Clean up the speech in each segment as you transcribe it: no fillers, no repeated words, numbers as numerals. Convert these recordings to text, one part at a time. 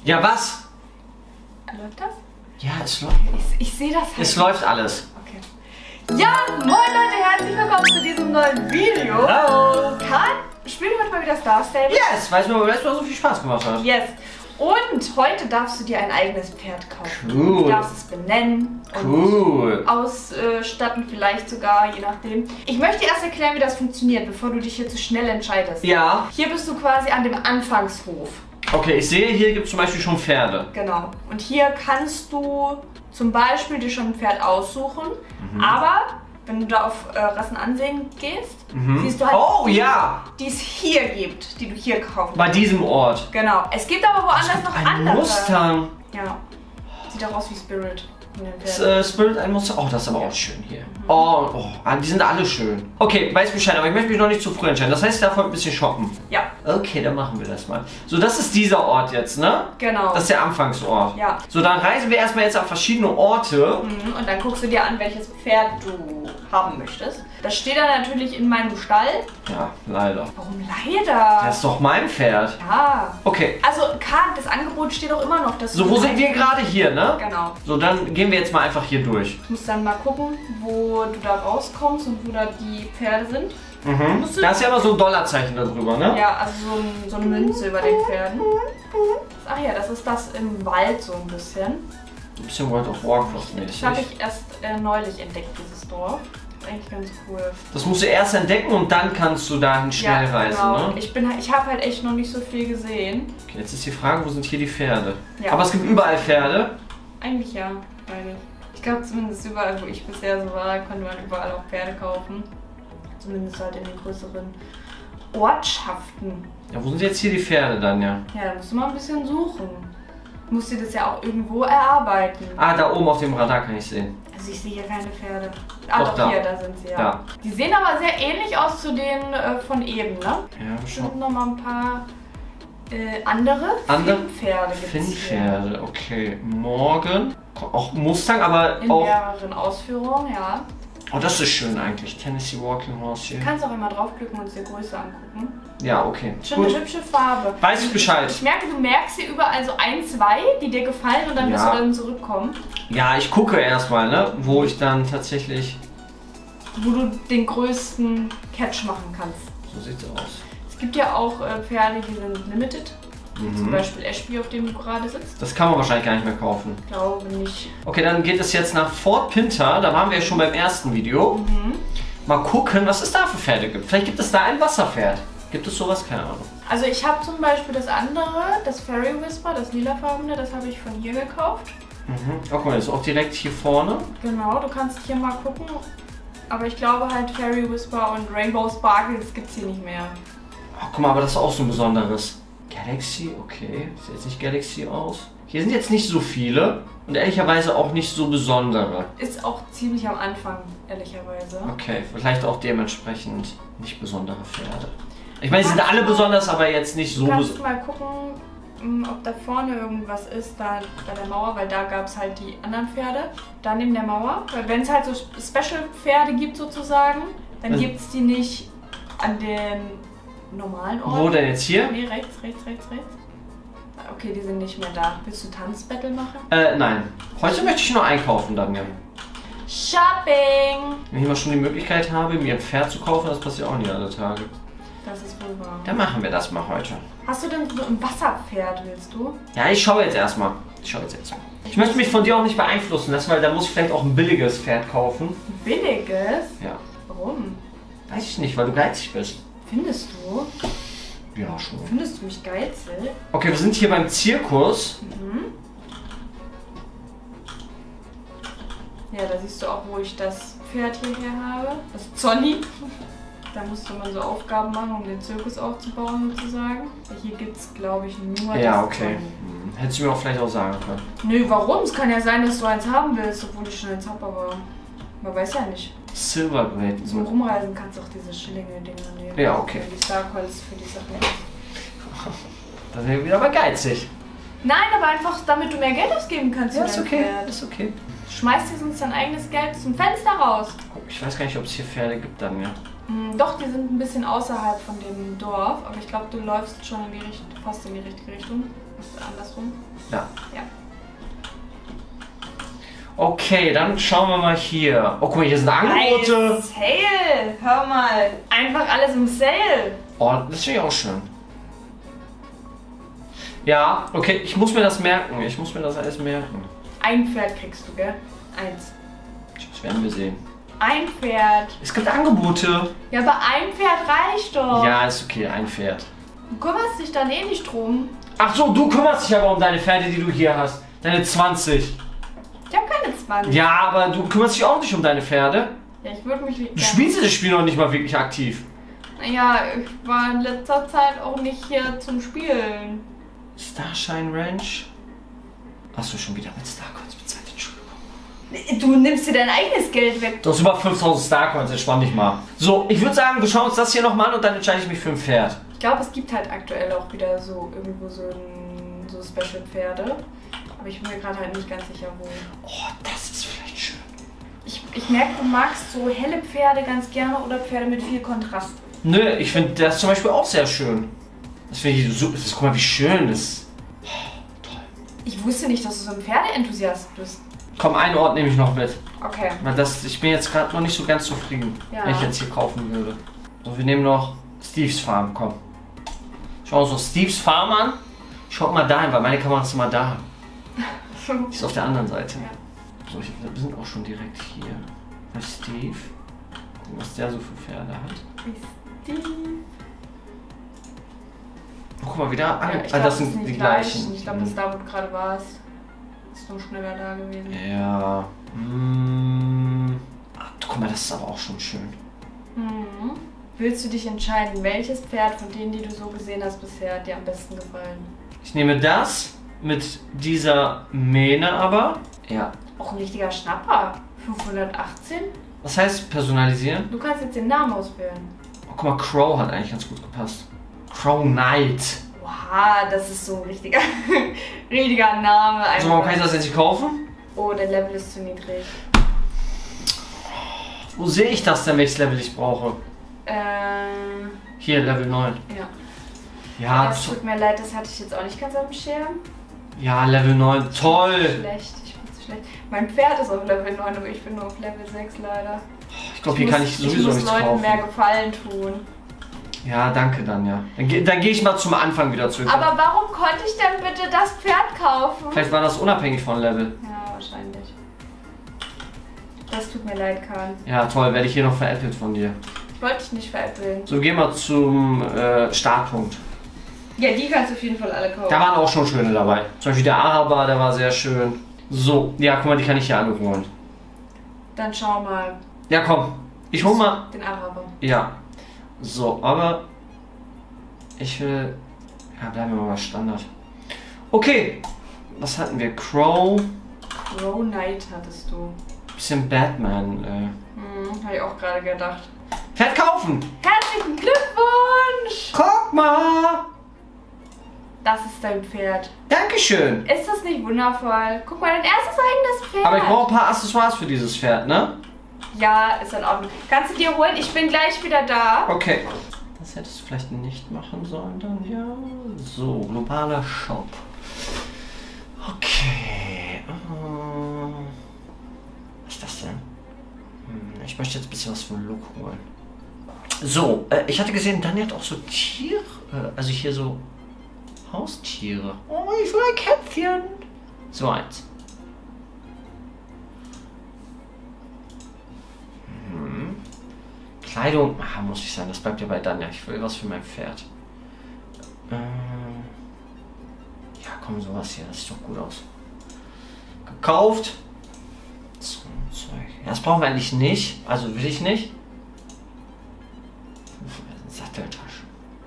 Ja, was? Läuft das? Ja, es läuft. Ich sehe das halt. Es läuft alles. Okay. Ja, moin Leute, herzlich willkommen zu diesem neuen Video. Hallo. Spielen wir heute mal wieder Star Stable? Yes, weil es mir so viel Spaß gemacht hat. Yes. Und heute darfst du dir ein eigenes Pferd kaufen. Cool. Du darfst es benennen und ausstatten, vielleicht sogar, je nachdem. Ich möchte erst erklären, wie das funktioniert, bevor du dich hier zu schnell entscheidest. Ja. Hier bist du quasi an dem Anfangshof. Okay, ich sehe, hier gibt es zum Beispiel schon Pferde. Genau. Und hier kannst du zum Beispiel dir schon ein Pferd aussuchen, aber wenn du da auf Rassen ansehen gehst, siehst du halt die es hier gibt, die du hier kaufen kannst. Bei diesem Ort. Genau. Es gibt aber woanders noch andere. Mustang. Ja. Sieht auch aus wie Spirit. Spirit, ein Muster. Oh, das ist aber auch schön hier. Die sind alle schön. Okay, weiß Bescheid, aber ich möchte mich noch nicht zu früh entscheiden. Das heißt, ich darf heute ein bisschen shoppen. Ja. Okay, dann machen wir das mal. So, das ist dieser Ort jetzt, ne? Genau. Das ist der Anfangsort. Ja. So, dann reisen wir erstmal jetzt auf verschiedene Orte. Und dann guckst du dir an, welches Pferd du haben möchtest. Das steht dann natürlich in meinem Stall. Ja, leider. Warum leider? Das ist doch mein Pferd. Ja. Okay. Also, Karl, das Angebot steht auch immer noch. Dass So, wo sind wir gerade hier, ne? Genau. So, dann gehen wir jetzt mal einfach hier durch. Du musst dann mal gucken, wo du da rauskommst und wo da die Pferde sind. Da ist ja immer so ein Dollarzeichen da drüber, ne? Ja, also so eine Münze über den Pferden. Ach ja, das ist das im Wald so ein bisschen. Ein bisschen World of Warcraft mäßig. Das habe ich erst neulich entdeckt, dieses Dorf. Das ist eigentlich ganz cool. Das musst du erst entdecken und dann kannst du dahin schnell reisen, genau. ne? Ich habe halt echt noch nicht so viel gesehen. Okay, jetzt ist die Frage, wo sind hier die Pferde? Ja. Aber es gibt überall Pferde. Eigentlich ja, beide. Ich glaube zumindest überall, wo ich bisher so war, konnte man überall auch Pferde kaufen. Zumindest halt in den größeren Ortschaften. Ja, wo sind jetzt hier die Pferde dann, ja? Ja, da musst du mal ein bisschen suchen. Du musst dir das ja auch irgendwo erarbeiten. Ah, da oben auf dem Radar kann ich sehen. Also ich sehe hier keine Pferde. Doch, da. Hier, da sind sie ja. Da. Die sehen aber sehr ähnlich aus zu denen von eben, ne? Ja, Es schon. sind nochmal ein paar andere Finnpferde gibt's Finnpferde, okay. Morgen. Auch Mustang, aber hier. In auch... mehreren Ausführungen, ja. Oh, das ist schön eigentlich. Tennessee Walking Horse hier. Du kannst auch immer draufklicken und es dir Größe angucken. Ja, okay. Schon eine hübsche Farbe. Weiß ich Bescheid. Ich merke, du merkst hier überall so ein, zwei, die dir gefallen und dann wirst du dann zurückkommen. Ja, ich gucke erstmal, ne? Wo ich dann tatsächlich... Wo du den größten Catch machen kannst. So sieht's aus. Es gibt ja auch Pferde, die sind limited. Zum Beispiel Ashby, auf dem du gerade sitzt. Das kann man wahrscheinlich gar nicht mehr kaufen. Ich glaube nicht. Okay, dann geht es jetzt nach Fort Pinter. Da waren wir ja schon beim ersten Video. Mal gucken, was es da für Pferde gibt. Vielleicht gibt es da ein Wasserpferd. Gibt es sowas? Keine Ahnung. Also ich habe zum Beispiel das andere, das Fairy Whisper, das lilafarbene, das habe ich von hier gekauft. Oh, guck mal, das ist auch direkt hier vorne. Genau, du kannst hier mal gucken. Aber ich glaube halt Fairy Whisper und Rainbow Sparkle, das gibt es hier nicht mehr. Oh, guck mal, aber das ist auch so ein besonderes. Galaxy, okay. Sieht jetzt nicht Galaxy aus. Hier sind jetzt nicht so viele und ehrlicherweise auch nicht so besondere. Ist auch ziemlich am Anfang, ehrlicherweise. Okay, vielleicht auch dementsprechend nicht besondere Pferde. Ich meine, sie sind alle besonders, aber jetzt nicht so besonders. Du kannst mal gucken, ob da vorne irgendwas ist, da bei der Mauer, weil da gab es halt die anderen Pferde. Da neben der Mauer. Weil wenn es halt so Special-Pferde gibt sozusagen, dann gibt es die nicht an den normalen Orten. Wo denn jetzt hier? Nee, rechts. Okay, die sind nicht mehr da. Willst du Tanzbattle machen? Nein. Heute möchte ich nur einkaufen dann, ja. Shopping! Wenn ich mal schon die Möglichkeit habe, mir ein Pferd zu kaufen, das passiert auch nicht alle Tage. Das ist wohl wahr. Dann machen wir das mal heute. Hast du denn so ein Wasserpferd, willst du? Ja, ich schaue jetzt erstmal. Ich möchte mich von dir auch nicht beeinflussen lassen, weil da muss ich vielleicht auch ein billiges Pferd kaufen. Ein billiges? Ja. Warum? Weiß ich nicht, weil du geizig bist. Findest du? Ja, schon. Findest du mich geizig? Okay, wir sind hier beim Zirkus. Ja, da siehst du auch, wo ich das Pferd hierher habe. Das ist Zonny. Da musste man so Aufgaben machen, um den Zirkus aufzubauen sozusagen. Hier gibt es, glaube ich, nur Ja, das okay. Zonny. Hättest du mir auch vielleicht auch sagen können. Nö, warum? Es kann ja sein, dass du eins haben willst, obwohl ich schon eins habe, aber man weiß ja nicht. Silvergrade. Zum Rumreisen kannst du auch diese Schillinge-Dinger nehmen. Ja, okay. Die Starcoins für die Sachen. Dann sind wir wieder mal geizig. Nein, aber einfach, damit du mehr Geld ausgeben kannst. Ja, für ist dein okay. Pferd. Ist okay. Schmeißt dir sonst dein eigenes Geld zum Fenster raus. Ich weiß gar nicht, ob es hier Pferde gibt dann, ja. Doch, die sind ein bisschen außerhalb von dem Dorf, aber ich glaube, du läufst schon fast in die richtige Richtung. Andersrum. Ja. Ja. Okay, dann schauen wir mal hier. Oh, guck mal, hier sind Angebote. Ein Sale! Hör mal! Einfach alles im Sale! Oh, das finde ich auch schön. Ja, okay, ich muss mir das merken. Ich muss mir das alles merken. Ein Pferd kriegst du, gell? Eins. Das werden wir sehen. Ein Pferd. Es gibt Angebote. Ja, aber ein Pferd reicht doch. Ja, ist okay, ein Pferd. Du kümmerst dich dann eh nicht drum. Ach so, du kümmerst dich aber um deine Pferde, die du hier hast. Deine 20. Ich habe keine 20. Ja, aber du kümmerst dich auch nicht um deine Pferde. Ja, ich würde mich... Du spielst das Spiel noch nicht mal wirklich aktiv. Naja, ich war in letzter Zeit auch nicht hier zum Spielen. Starshine Ranch. Hast du schon wieder mit Starcoins bezahlt? Entschuldigung. Du nimmst dir dein eigenes Geld weg. Du hast über 5000 Starcoins, entspann dich mal. So, ich würde sagen, wir schauen uns das hier nochmal an und dann entscheide ich mich für ein Pferd. Ich glaube, es gibt halt aktuell auch wieder so irgendwo so Special-Pferde. Aber ich bin mir gerade halt nicht ganz sicher, wo. Oh, das ist vielleicht schön. Ich merke, du magst so helle Pferde ganz gerne oder Pferde mit viel Kontrast. Nö, ich finde das zum Beispiel auch sehr schön. Das finde ich so. Guck mal, wie schön das. Oh, toll. Ich wusste nicht, dass du so ein Pferdeenthusiast bist. Komm, einen Ort nehme ich noch mit. Okay. Weil ich bin jetzt gerade noch nicht so ganz zufrieden, Ja. wenn ich jetzt hier kaufen würde. So, wir nehmen noch Steve's Farm, komm. Schauen wir uns noch Steve's Farm an. Schaut mal dahin, weil meine Kamera ist immer da. Die ist auf der anderen Seite. Ja. So, wir sind auch schon direkt hier. Bei Steve. Gucken, was der so für Pferde hat. Steve. Oh, guck mal, wieder. Ja, ich Das glaub, sind die gleich. gleichen. Ich glaube, das ist da, wo du gerade warst. Ist noch schneller da gewesen. Ja. Ach, guck mal, das ist aber auch schon schön. Mhm. Willst du dich entscheiden, welches Pferd von denen, die du so gesehen hast bisher, hat dir am besten gefallen? Ich nehme das mit dieser Mähne aber. Ja. Auch ein richtiger Schnapper. 518? Was heißt personalisieren? Du kannst jetzt den Namen auswählen. Oh, guck mal, Crow hat eigentlich ganz gut gepasst. Crow Knight. Wow, das ist so ein richtiger, richtiger Name. Also, warum kann ich das jetzt nicht kaufen? Oh, der Level ist zu niedrig. Wo sehe ich das denn, welches Level ich brauche? Hier, Level 9. Ja. Ja, Das tut mir leid, das hatte ich jetzt auch nicht ganz auf dem Schirm. ja, Level 9. Toll. Schlecht, ich bin zu schlecht. Mein Pferd ist auf Level 9, aber ich bin nur auf Level 6 leider. Ich glaube, hier kann ich sowieso muss nichts Leuten kaufen. mehr Gefallen tun. Ja, danke dann, ja. Dann gehe ich mal zum Anfang wieder zurück. Aber warum konnte ich denn bitte das Pferd kaufen? Vielleicht war das unabhängig von Level. Ja, wahrscheinlich. Das tut mir leid, Kahn. Ja, toll, werde ich hier noch veräppelt von dir. Ich wollte dich nicht veräppeln. So, gehen wir zum Startpunkt. Ja, die kannst du auf jeden Fall alle kaufen. Da waren auch schon schöne dabei. Zum Beispiel der Araber, der war sehr schön. So, ja, guck mal, die kann ich hier alle holen. Dann schau mal. Ja, komm. Ich hol mal. Den Araber. Ja. So, aber ich will. Ja, bleiben wir mal Standard. Okay. Was hatten wir? Crow. Crow Knight hattest du. Bisschen Batman. Habe ich auch gerade gedacht. Pferd kaufen! Herzlichen Glückwunsch! Guck mal! Das ist dein Pferd. Dankeschön! Ist das nicht wundervoll? Guck mal, dein erstes eigenes Pferd. Aber ich brauche ein paar Accessoires für dieses Pferd, ne? Ja, ist in Ordnung. Kannst du dir holen? Ich bin gleich wieder da. Okay. Das hättest du vielleicht nicht machen sollen dann, ja. So, globaler Shop. Okay. Was ist das denn? Ich möchte jetzt ein bisschen was vom Look holen. So, ich hatte gesehen, Dani hat auch so Tiere, also hier so Haustiere. Oh, ich will ein Kätzchen. So eins. Kleidung, muss ich sagen, das bleibt ja bei Danja. Ich will was für mein Pferd. Ja, komm, sowas hier, das sieht doch gut aus. Gekauft. So ein Zeug. Ja, das brauchen wir eigentlich nicht. Also will ich nicht. Satteltasche.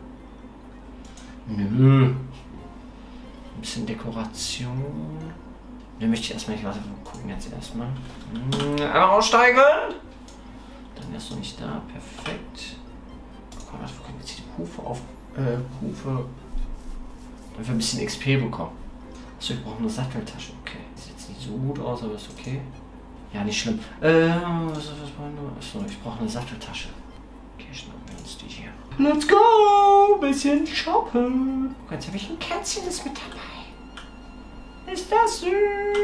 Nö. Ein bisschen Dekoration. Ne, möchte ich erstmal nicht. Warte, wir gucken jetzt erstmal. Einmal aussteigen. Dann ist noch nicht da. Perfekt. Guck mal, wir können jetzt hier die Hufe auf. Hufe. Damit wir ein bisschen XP bekommen. Achso, wir brauchen eine Satteltasche. Okay. Sieht jetzt nicht so gut aus, aber ist okay. Ja, nicht schlimm. Was brauchen wir? Achso, ich brauche eine Satteltasche. Okay, Let's go! Bisschen shoppen. Jetzt habe ich ein Kätzchen, ist mit dabei. Ist das süß?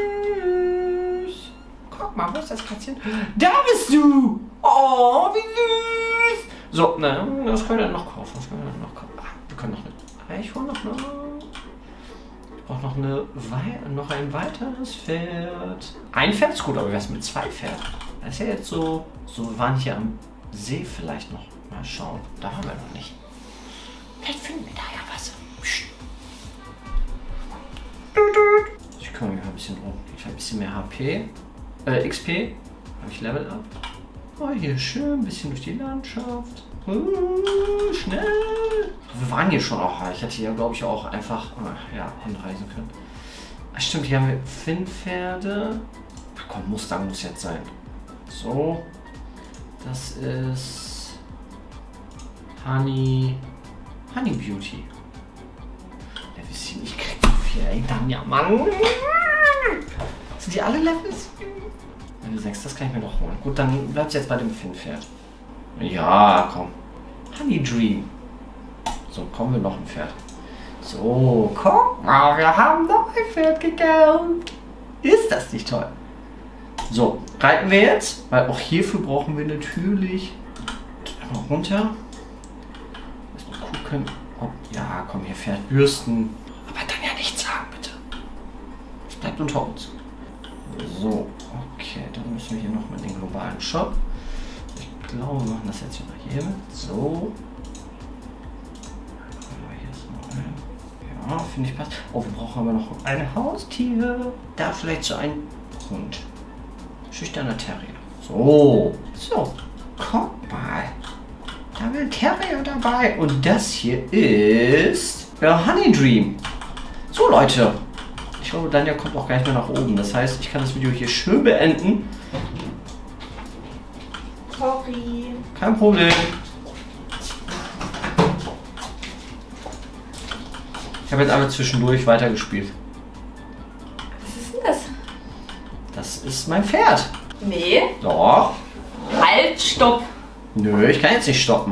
Guck mal, wo ist das Kätzchen? Da bist du! Oh, wie süß! So, na, das können wir dann noch kaufen. Wir können noch eine Eichhorn noch. Auch noch ein weiteres Pferd. Ein Pferd ist gut, aber was mit 2 Pferden? Das ist ja jetzt so. So, wir waren hier am See vielleicht noch. Mal schauen. Da waren wir noch nicht. Vielleicht finden wir da ja was. Psst. Ich kümmere mich mal ein bisschen drum. Ich habe ein bisschen mehr HP. XP. Habe ich Level Up. Oh, hier schön. Ein bisschen durch die Landschaft. Schnell. Wir waren hier schon auch. Ich hätte hier, glaube ich, auch einfach anreisen können. Ach, stimmt, hier haben wir Finnpferde. Ach komm, Mustang muss jetzt sein. So. Das ist Honey Beauty. Level 7. Ich krieg so viel, ey, dann ja, Mann. Sind die alle Level 7? Level 6, das kann ich mir noch holen. Gut, dann bleibt es jetzt bei dem Finnpferd. Ja, komm. Honey Dream. So, kommen wir noch ein Pferd. So, guck mal, wir haben noch ein Pferd gekauft. Ist das nicht toll? So, reiten wir jetzt, weil auch hierfür brauchen wir natürlich einmal runter. Mal gucken, ob, ja, komm, hier fährt Bürsten. Aber dann ja nichts sagen, bitte. Es bleibt unter uns. So, okay, dann müssen wir hier nochmal den globalen Shop. Ich glaube, wir machen das jetzt wieder hier mit. So. Hier ist noch ein. Ja, finde ich passt. Oh, wir brauchen aber noch ein Haustier. Da vielleicht so ein Hund. Schüchterner Terrier. So. So. Guck mal. Da will Terrier dabei. Und das hier ist Honey Dream. So, Leute. Ich glaube, Danja kommt auch gar nicht mehr nach oben. Das heißt, ich kann das Video hier schön beenden. Sorry. Kein Problem. Ich habe jetzt einmal zwischendurch weitergespielt. Was ist denn das? Das ist mein Pferd. Nee. Doch. Halt, stopp. Nö, ich kann jetzt nicht stoppen.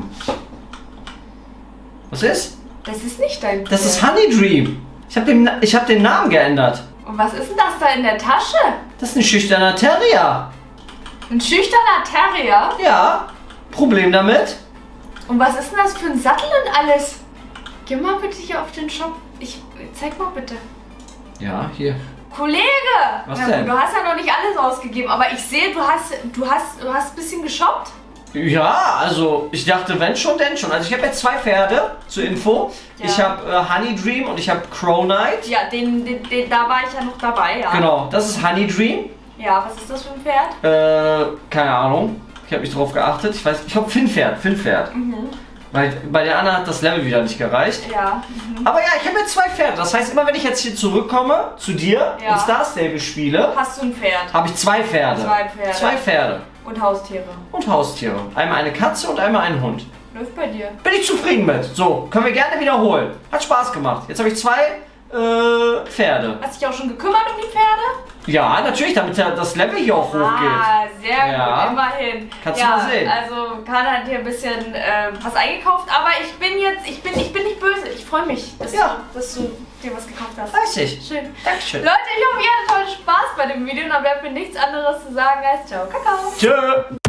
Was ist? Das ist nicht dein Pferd. Das ist Honey Dream. Ich hab den Namen geändert. Und was ist denn das da in der Tasche? Das ist ein schüchterner Terrier. Ein schüchterner Terrier? Ja. Problem damit? Und was ist denn das für ein Sattel und alles? Geh mal bitte hier auf den Shop. Zeig mal bitte. Ja, hier. Kollege! Was denn? Du hast ja noch nicht alles ausgegeben, aber ich sehe, du hast ein bisschen geshoppt. Ja, also ich dachte, wenn schon, denn schon. Also ich habe jetzt 2 Pferde zur Info. Ja. Ich habe Honey Dream und ich habe Crow Knight. Ja, da war ich ja noch dabei, ja. Genau, das ist Honey Dream. Ja, was ist das für ein Pferd? Keine Ahnung. Ich habe nicht drauf geachtet. Ich glaube Finnpferd. Mhm. Weil bei der anderen hat das Level wieder nicht gereicht. Ja. Mhm. Aber ja, ich habe jetzt 2 Pferde. Das heißt, immer wenn ich jetzt hier zurückkomme zu dir und Star Stable spiele, hast du ein Pferd. Habe ich 2 Pferde. 2 Pferde. Und Haustiere. Und Haustiere. Einmal eine Katze und einmal einen Hund. Läuft bei dir. Bin ich zufrieden mit. So, können wir gerne wiederholen. Hat Spaß gemacht. Jetzt habe ich 2 Pferde. Hast du dich auch schon gekümmert um die Pferde? Ja, natürlich, damit das Level hier auch hochgeht. Ah, sehr gut, immerhin. Kannst du mal sehen. Also Kana hat hier ein bisschen was eingekauft, aber ich bin nicht böse. Ich freue mich, dass du dir was gekauft hast. Weiß ich. Schön. Dankeschön. Leute, ich hoffe, ihr hattet heute Spaß bei dem Video und dann bleibt mir nichts anderes zu sagen als ciao, Kakao. Tschö.